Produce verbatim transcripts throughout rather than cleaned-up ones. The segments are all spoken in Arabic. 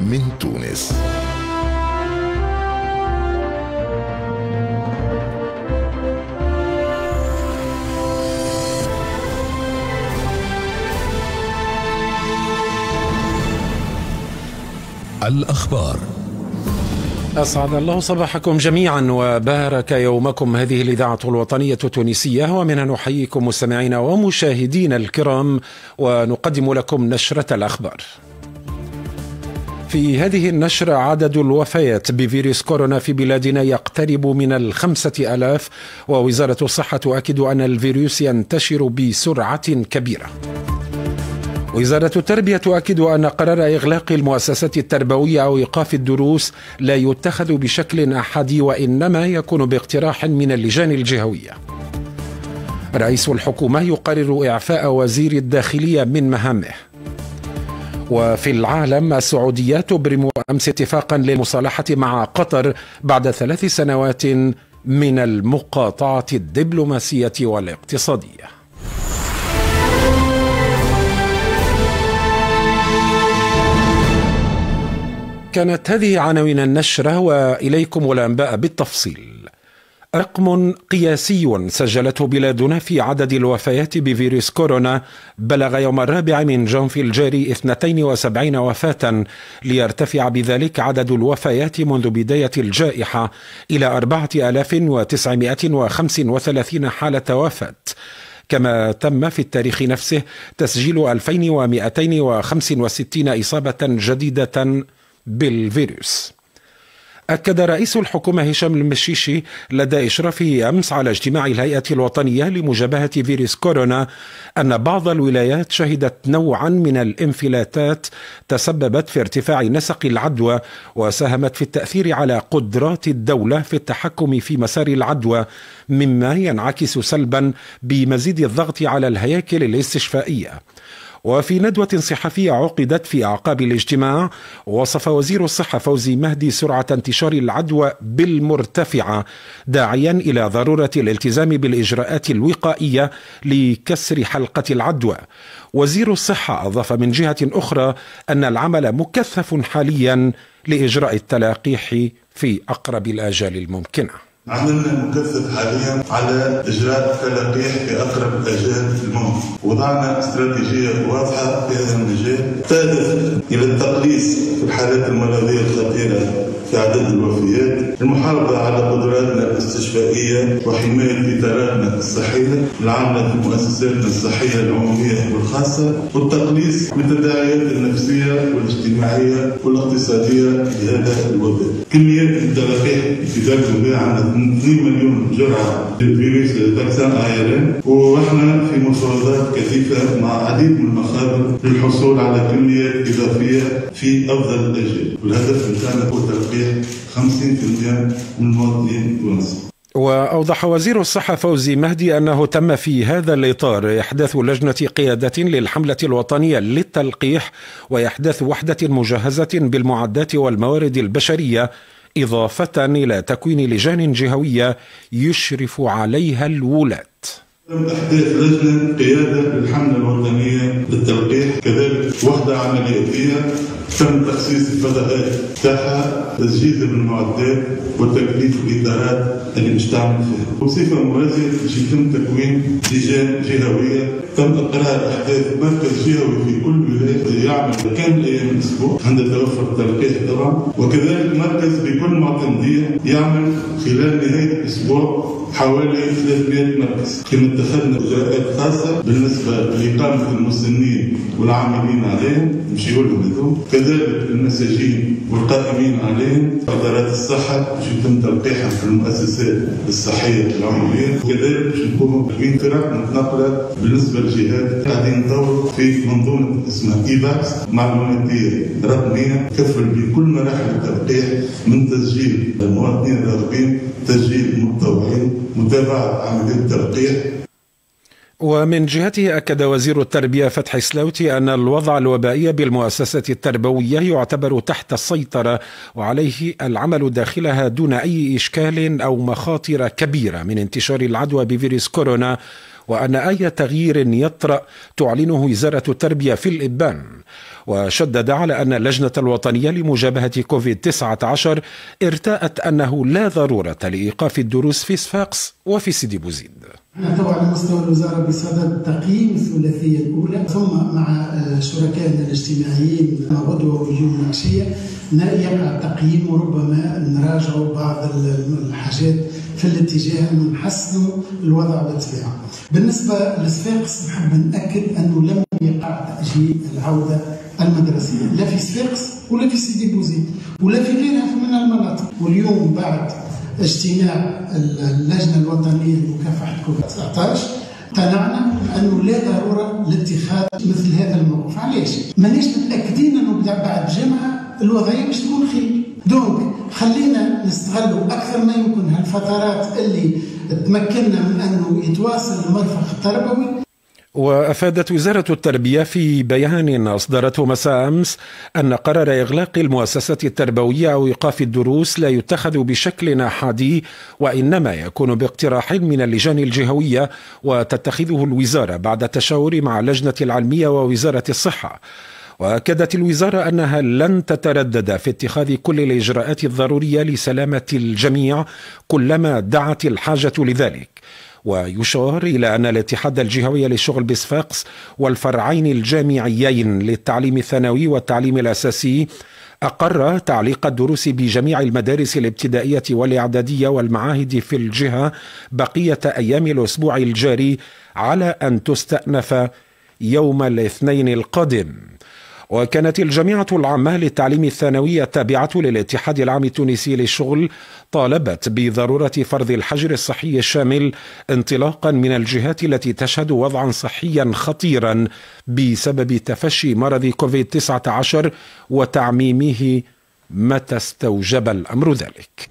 من تونس. الأخبار. أسعد الله صباحكم جميعا وبارك يومكم. هذه الإذاعة الوطنية التونسية، ومنها نحييكم مستمعينا ومشاهدينا الكرام ونقدم لكم نشرة الأخبار. في هذه النشرة عدد الوفيات بفيروس كورونا في بلادنا يقترب من الخمسة ألاف، ووزارة الصحة تؤكد أن الفيروس ينتشر بسرعة كبيرة. وزارة التربية تؤكد أن قرار إغلاق المؤسسات التربوية أو إيقاف الدروس لا يتخذ بشكل أحادي، وإنما يكون باقتراح من اللجان الجهوية. رئيس الحكومة يقرر إعفاء وزير الداخلية من مهامه. وفي العالم، السعودية تبرم أمس اتفاقا للمصالحة مع قطر بعد ثلاث سنوات من المقاطعة الدبلوماسية والاقتصادية. كانت هذه عناوين النشرة، وإليكم الأنباء بالتفصيل. رقم قياسي سجلته بلادنا في عدد الوفيات بفيروس كورونا بلغ يوم الرابع من جانفي الجاري اثنتين وسبعين وفاة، ليرتفع بذلك عدد الوفيات منذ بداية الجائحة إلى أربعة آلاف وتسعمائة وخمسة وثلاثين حالة وفاة. كما تم في التاريخ نفسه تسجيل ألفين ومائتين وخمسة وستين إصابة جديدة بالفيروس. أكد رئيس الحكومة هشام المشيشي لدى إشرافه أمس على اجتماع الهيئة الوطنية لمجابهة فيروس كورونا أن بعض الولايات شهدت نوعا من الانفلاتات تسببت في ارتفاع نسق العدوى، وساهمت في التأثير على قدرات الدولة في التحكم في مسار العدوى، مما ينعكس سلبا بمزيد الضغط على الهياكل الاستشفائية. وفي ندوة صحفية عقدت في أعقاب الاجتماع، وصف وزير الصحة فوزي مهدي سرعة انتشار العدوى بالمرتفعة، داعيا إلى ضرورة الالتزام بالإجراءات الوقائية لكسر حلقة العدوى. وزير الصحة أضاف من جهة أخرى أن العمل مكثف حاليا لإجراء التلقيح في أقرب الآجال الممكنة. عملنا مكثف حاليا على إجراء تلقيح في أقرب الأجال الممكن، وضعنا استراتيجية واضحة في هذا المجال تهدف إلى التقليص في الحالات المرضية الخطيرة في عدد الوفيات، المحافظة على قدراتنا الاستشفائية وحماية إطاراتنا الصحية العامة في مؤسساتنا الصحية العمومية والخاصة، والتقليص من التداعيات النفسية والاجتماعية والاقتصادية لهذا الوباء. كميات التلقيح في ذلك الوباء عندنا اثنين مليون جرعة للفيروس فاكسان آيرين، واحنا في مفاوضات كثيفة مع عديد من المخابر للحصول على كميات إضافية في أفضل الأجال، والهدف بتاعنا هو تلقيح خمسين بالمئة من المواطنين التونسيين. وأوضح وزير الصحة فوزي مهدي أنه تم في هذا الإطار إحداث لجنة قيادة للحملة الوطنية للتلقيح، وإحداث وحدة مجهزة بالمعدات والموارد البشرية، إضافة إلى تكوين لجان جهوية يشرف عليها الولاة. تم إحداث لجنة قيادة للحملة الوطنية للتلقيح، كذلك وحدة عملياتية تم تخصيص الفضاءات تاعها تجهيزها بالمعدات وتكليف الإدارات اللي مش تعمل فيها. بصفة موازية يتم تكوين لجان جهوية. تم إقرار إحداث مركز جهوي في كل ولاية يعمل كامل أيام الأسبوع عند توفر التلقيح طبعا، وكذلك مركز بكل معتمدية يعمل خلال نهاية الأسبوع حوالي ثلاثمائة مركز. كما اتخذنا إجراءات خاصة بالنسبة لإقامة المسنين والعاملين عليهم نمشيوا لهم هذوم، كذلك المساجين والقائمين عليهم. إدارات الصحة باش يتم تلقيحهم في المؤسسات الصحية العمومية، وكذلك باش نقوموا بتكوين فرق متنقلة بالنسبة للجهات. قاعدين نطوروا في منظومة اسمها إيباكس معلوماتية رقمية تكفل بكل مراحل التلقيح، من تسجيل المواطنين الراغبين، تسجيل المتطوعين، متابعة عملية التلقيح. ومن جهته أكد وزير التربية فتحي سلاوتي أن الوضع الوبائي بالمؤسسات التربوية يعتبر تحت السيطرة، وعليه العمل داخلها دون أي إشكال أو مخاطر كبيرة من انتشار العدوى بفيروس كورونا، وأن أي تغيير يطرأ تعلنه وزارة التربية في الإبان. وشدد على أن اللجنة الوطنية لمجابهة كوفيد تسعة عشر ارتأت أنه لا ضرورة لإيقاف الدروس في صفاقس وفي سيدي بوزيد. نحن طبعا على مستوى الوزارة بصدد تقييم الثلاثية الأولى، ثم مع شركائنا الاجتماعيين غدوة واليوم والعشية يقع التقييم، وربما نراجعوا بعض الحاجات في الاتجاه أنه نحسنوا الوضع بالطبيعة. بالنسبة لصفاقس نحب نأكد أنه لم يقع تأجيل العودة المدرسية لا في صفاقس ولا في سيدي بوزيد ولا في غيرها من المناطق. واليوم بعد اجتماع اللجنة الوطنية لمكافحة كوفيد تسعة عشر اقتنعنا أنه لا ضرورة لاتخاذ مثل هذا الموقف. علاش؟ مانيش متأكدين أنه بعد جمعة الوضعية باش تكون خير. دونك خلينا نستغلوا أكثر ما يمكن هالفترات اللي تمكننا من أنه يتواصل المرفق التربوي. وأفادت وزارة التربية في بيان أصدرته مساء أمس أن قرار إغلاق المؤسسة التربوية أو إيقاف الدروس لا يتخذ بشكل أحادي، وإنما يكون باقتراح من اللجان الجهوية وتتخذه الوزارة بعد التشاور مع اللجنة العلمية ووزارة الصحة. وأكدت الوزارة أنها لن تتردد في اتخاذ كل الإجراءات الضرورية لسلامة الجميع كلما دعت الحاجة لذلك. ويشار إلى أن الاتحاد الجهوي للشغل بصفاقس والفرعين الجامعيين للتعليم الثانوي والتعليم الأساسي أقر تعليق الدروس بجميع المدارس الابتدائية والإعدادية والمعاهد في الجهة بقية أيام الأسبوع الجاري على أن تستأنف يوم الاثنين القادم. وكانت الجامعة العامة للتعليم الثانوي التابعة للاتحاد العام التونسي للشغل طالبت بضرورة فرض الحجر الصحي الشامل انطلاقا من الجهات التي تشهد وضعا صحيا خطيرا بسبب تفشي مرض كوفيد تسعة عشر وتعميمه متى استوجب الأمر ذلك.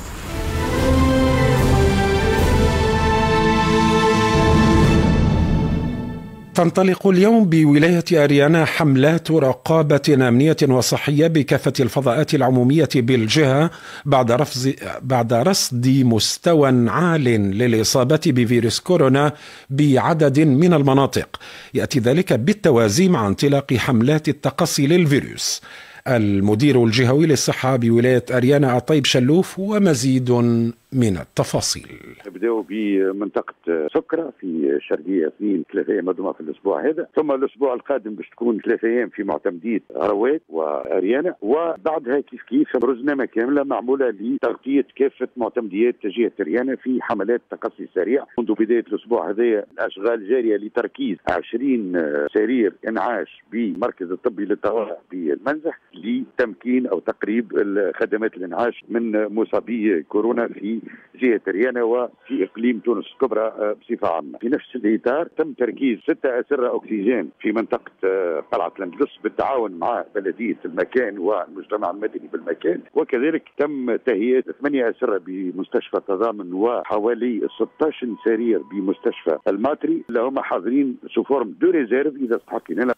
تنطلق اليوم بولاية أريانا حملات رقابة أمنية وصحية بكافة الفضاءات العمومية بالجهة بعد رفض بعد رصد مستوى عال للإصابة بفيروس كورونا بعدد من المناطق. يأتي ذلك بالتوازي مع انطلاق حملات التقصي للفيروس. المدير الجهوي للصحة بولاية أريانا الطيب شلوف ومزيد من التفاصيل. نبداو بمنطقة سكرة في الشرقية اثنين ثلاثة أيام مدمة في الأسبوع هذا، ثم الأسبوع القادم باش تكون ثلاثة أيام في معتمدية رواد وأريانا، وبعدها كيف كيف روزنامة كاملة معمولة لتغطية كافة معتمديات جهة أريانا في حملات تقصي سريع. منذ بداية الأسبوع هذا الأشغال جارية لتركيز عشرين سرير إنعاش بمركز الطبي للطوارئ بالمنزح لتمكين أو تقريب خدمات الإنعاش من مصابي كورونا في جهة أريانا وفي إقليم تونس الكبرى بصفة عامة. في نفس الإطار تم تركيز ستة أسرة أكسجين في منطقة قلعة الأندلس بالتعاون مع بلدية المكان والمجتمع المدني بالمكان، وكذلك تم تهيئة ثمانية أسرة بمستشفى التضامن وحوالي ستة عشر سرير بمستشفى الماتري اللي هم حاضرين سو فورم دو ريزيرف إذا استحقنا.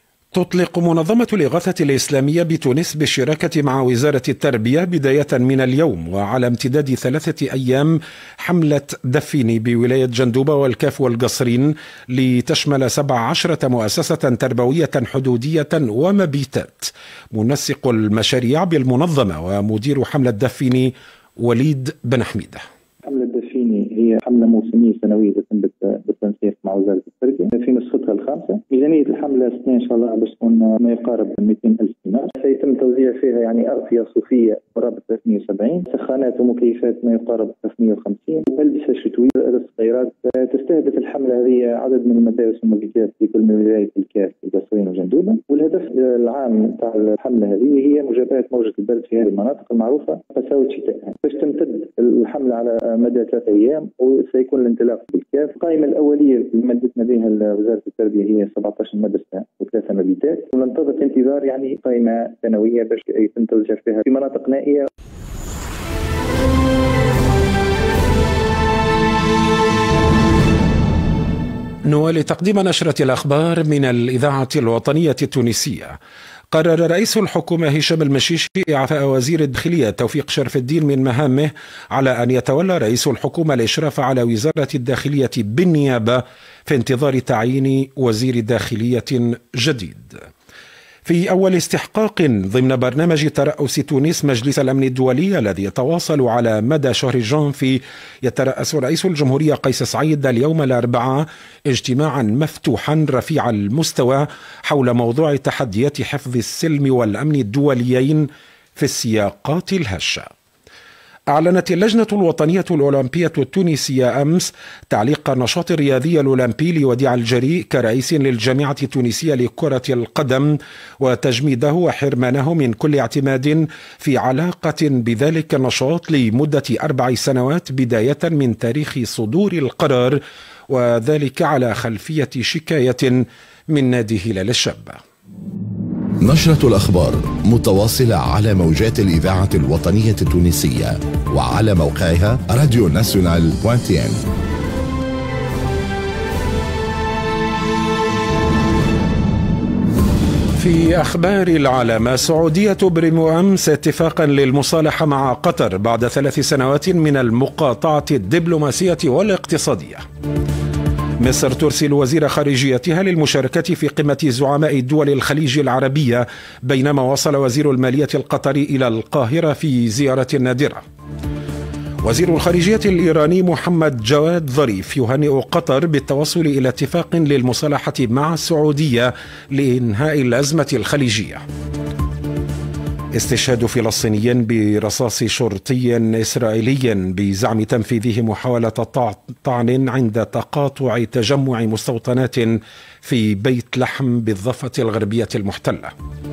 تطلق منظمة الإغاثة الإسلامية بتونس بالشراكة مع وزارة التربية بداية من اليوم وعلى امتداد ثلاثة أيام حملة دفيني بولاية جندوبة والكاف والقصرين لتشمل سبع عشرة مؤسسة تربوية حدودية ومبيتات. منسق المشاريع بالمنظمة ومدير حملة دفيني وليد بن حميدة. حملة دفيني هي حملة موسمية سنوية تتم بالتنسيق مع وزارة التربية في نسختها الخامسة. ميزانية الحملة السنة إن شاء الله باش تكون ما يقارب مئتين ألف دينار. سيتم توزيع فيها يعني أغطية صوفية قرابة ثلاثمئة وسبعين، سخانات ومكيفات ما يقارب ثلاثمئة وخمسين، ألبسة شتوية صغيرات. تستهدف الحملة هذه عدد من المدارس والمبيتات في كل ولاية الكاف والقصرين وجندوبة. والهدف العام تاع الحملة هذه هي مجابهة موجة البرد في هذه المناطق المعروفة قساوة شتاء. باش تمتد الحملة على مدى ثلاثة أيام وسيكون الانطلاق بالكاف. القائمة الأولية اللي مدتنا بها وزارة التربية هي سبعة عشر مدرسة وثلاثة مبيتات، وننتظر انتظار يعني قائمة سنوية باش يتم توزيع فيها في مناطق نائية. نوالي تقديم نشرة الأخبار من الإذاعة الوطنية التونسية. قرر رئيس الحكومة هشام المشيشي إعفاء وزير الداخلية توفيق شرف الدين من مهامه على أن يتولى رئيس الحكومة الإشراف على وزارة الداخلية بالنيابة في انتظار تعيين وزير داخلية جديد. في أول استحقاق ضمن برنامج ترأس تونس مجلس الأمن الدولي الذي يتواصل على مدى شهر جانفي، يترأس رئيس الجمهورية قيس سعيد اليوم الأربعاء اجتماعا مفتوحا رفيع المستوى حول موضوع تحديات حفظ السلم والأمن الدوليين في السياقات الهشة. أعلنت اللجنة الوطنية الأولمبية التونسية أمس تعليق النشاط الرياضي الأولمبي لوديع الجريء كرئيس للجامعة التونسية لكرة القدم، وتجميده وحرمانه من كل اعتماد في علاقة بذلك النشاط لمدة أربع سنوات بداية من تاريخ صدور القرار، وذلك على خلفية شكاية من نادي هلال الشاب. نشرة الأخبار متواصلة على موجات الإذاعة الوطنية التونسية وعلى موقعها راديو ناسيونال دوت تي ان. في أخبار العالم، السعودية تبرم أمس اتفاقا للمصالحة مع قطر بعد ثلاث سنوات من المقاطعة الدبلوماسية والاقتصادية. مصر ترسل وزير خارجيتها للمشاركة في قمة زعماء دول الخليج العربية، بينما وصل وزير المالية القطري إلى القاهرة في زيارة نادرة. وزير الخارجية الإيراني محمد جواد ظريف يهنئ قطر بالتوصل إلى اتفاق للمصالحة مع السعودية لإنهاء الأزمة الخليجية. استشهاد فلسطيني برصاص شرطي إسرائيلي بزعم تنفيذه محاولة طعن عند تقاطع تجمع مستوطنات في بيت لحم بالضفة الغربية المحتلة.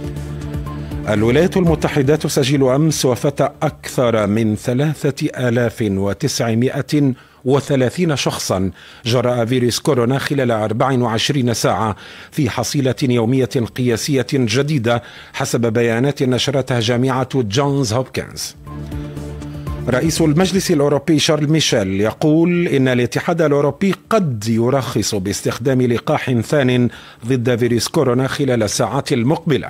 الولايات المتحدة تسجل أمس وفاة أكثر من ثلاثة آلاف وتسعمائة وثلاثين شخصا جراء فيروس كورونا خلال أربع وعشرين ساعة في حصيلة يومية قياسية جديدة حسب بيانات نشرتها جامعة جونز هوبكنز. رئيس المجلس الأوروبي شارل ميشيل يقول إن الاتحاد الأوروبي قد يرخص باستخدام لقاح ثان ضد فيروس كورونا خلال الساعات المقبلة.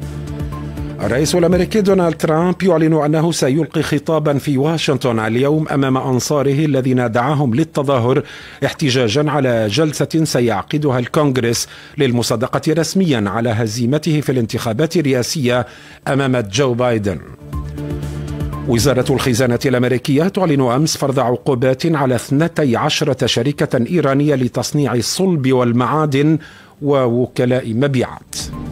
الرئيس الأمريكي دونالد ترامب يعلن أنه سيلقي خطابا في واشنطن اليوم أمام أنصاره الذين دعاهم للتظاهر احتجاجا على جلسة سيعقدها الكونغرس للمصادقة رسميا على هزيمته في الانتخابات الرئاسية أمام جو بايدن. وزارة الخزانة الأمريكية تعلن أمس فرض عقوبات على اثنتي عشرة شركة إيرانية لتصنيع الصلب والمعادن ووكلاء مبيعات.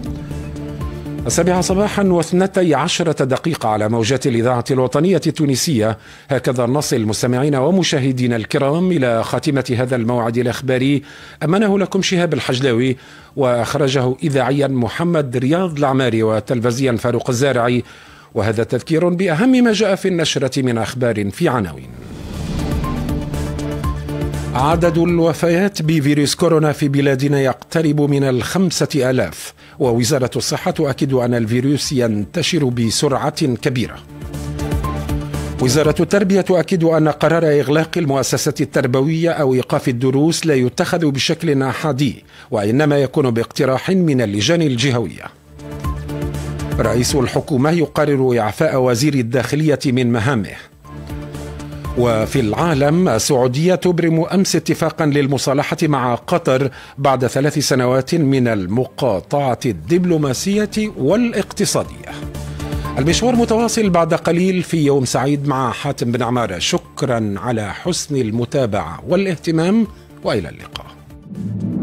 السابعة صباحا واثنتي عشرة دقيقة على موجات الإذاعة الوطنية التونسية. هكذا نصل مستمعين ومشاهدين الكرام إلى خاتمة هذا الموعد الإخباري، أمنه لكم شهاب الحجلاوي وأخرجه إذاعيا محمد رياض العماري وتلفزيا فاروق الزارعي. وهذا تذكير بأهم ما جاء في النشرة من أخبار في عناوين. عدد الوفيات بفيروس كورونا في بلادنا يقترب من الخمسة آلاف، ووزارة الصحة تؤكد أن الفيروس ينتشر بسرعة كبيرة. وزارة التربية تؤكد أن قرار إغلاق المؤسسة التربوية أو إيقاف الدروس لا يتخذ بشكل أحادي، وإنما يكون باقتراح من اللجان الجهوية. رئيس الحكومة يقرر إعفاء وزير الداخلية من مهامه. وفي العالم، السعودية تبرم أمس اتفاقا للمصالحة مع قطر بعد ثلاث سنوات من المقاطعة الدبلوماسية والاقتصادية. المشوار متواصل بعد قليل في يوم سعيد مع حاتم بن عمارة. شكرا على حسن المتابعة والاهتمام، وإلى اللقاء.